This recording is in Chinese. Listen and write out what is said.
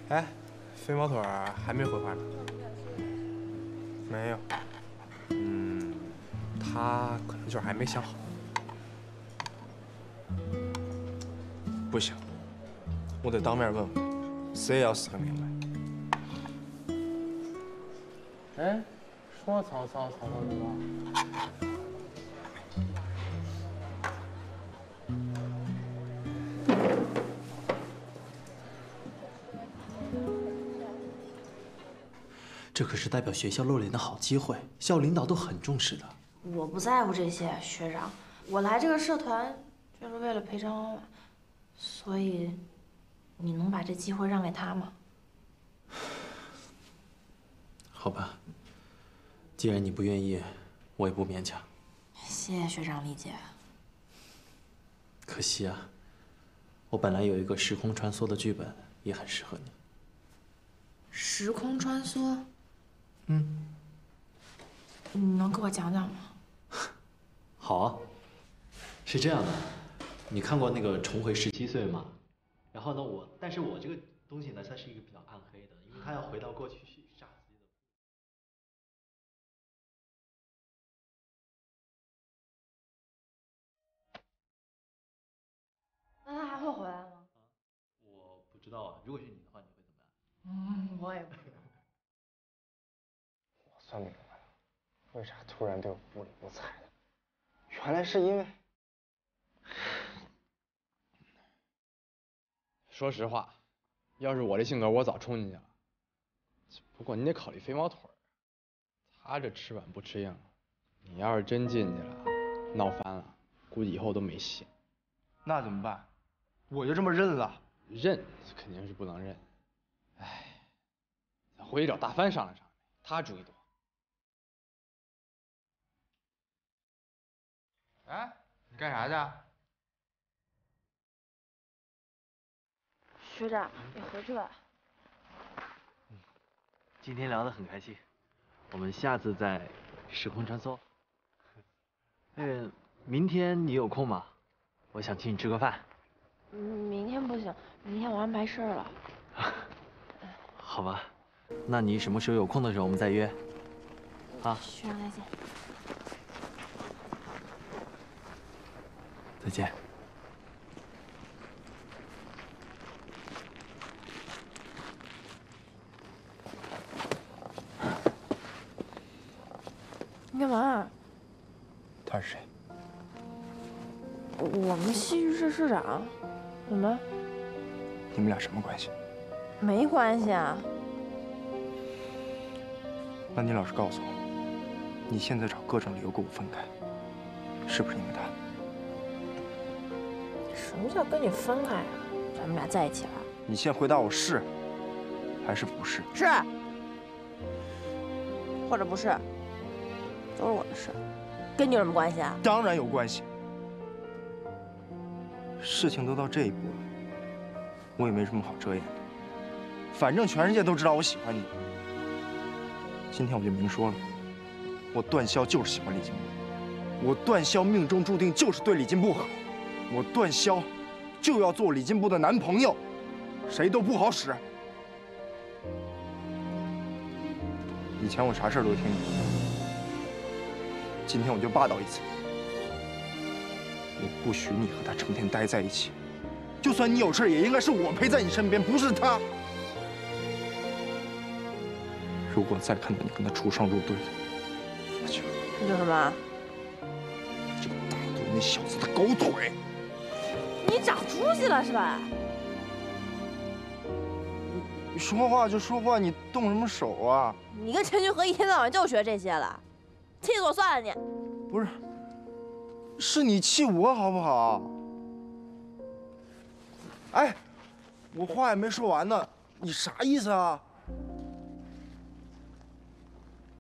哎，飞毛腿还没回话呢。没有。他可能就是还没想好。不行，我得当面问问他，死也要死个明白。哎，说曹操，曹操就到。 这可是代表学校露脸的好机会，校领导都很重视的。 我不在乎这些，学长，我来这个社团就是为了陪张老板，所以你能把这机会让给他吗？ 好吧，既然你不愿意，我也不勉强。 谢谢学长理解。 可惜啊，我本来有一个时空穿梭的剧本，也很适合你。 时空穿梭？ 你能给我讲讲吗？ 好啊，是这样的，你看过那个《重回17岁》吗？然后呢，但是我这个东西呢，它是一个比较暗黑的，因为它要回到过去去杀自己的。 那他还会回来吗？ 我不知道啊，如果是你的话，你会怎么办？ 我也不知道。 我算明白了，为啥突然对我不理不睬的？原来是因为…… 说实话，要是我这性格，我早冲进去了。不过你得考虑飞毛腿儿，他这吃软不吃硬，你要是真进去了，闹翻了，估计以后都没戏。 那怎么办？我就这么认了？ 认肯定是不能认。哎，咱回去找大帆商量商量，他主意多。 哎，你干啥去？ 学长，你回去吧。 今天聊得很开心，我们下次再时空穿梭。明天你有空吗？我想请你吃个饭。 明天不行，明天我安排事儿了。 好吧，那你什么时候有空的时候我们再约。啊， 学长再见。 再见。 你干嘛？ 他是谁？ 我们戏剧社社长。怎么了？ 你们俩什么关系？ 没关系啊。 那你老实告诉我，你现在找各种理由跟我分开，是不是因为他？ 什么叫跟你分开啊？咱们俩在一起了？ 你先回答我是还是不是？ 是，或者不是，都是我的事，跟你有什么关系啊？ 当然有关系。事情都到这一步了，我也没什么好遮掩的。反正全世界都知道我喜欢你。今天我就明说了，我段霄就是喜欢李金波，我段霄命中注定就是对李金波好，我段霄就要做李金波的男朋友，谁都不好使。以前我啥事儿都听你的，今天我就霸道一次。我不许你和他成天待在一起，就算你有事，也应该是我陪在你身边，不是他。如果再看到你跟他出双入对的，那就什么？ 就打断那小子的狗腿！ 你长出息了是吧？ 你说话就说话，你动什么手啊？ 你跟陈俊和一天到晚就学这些了，气死我算了你！ 不是，是你气我好不好？哎，我话也没说完呢，你啥意思啊？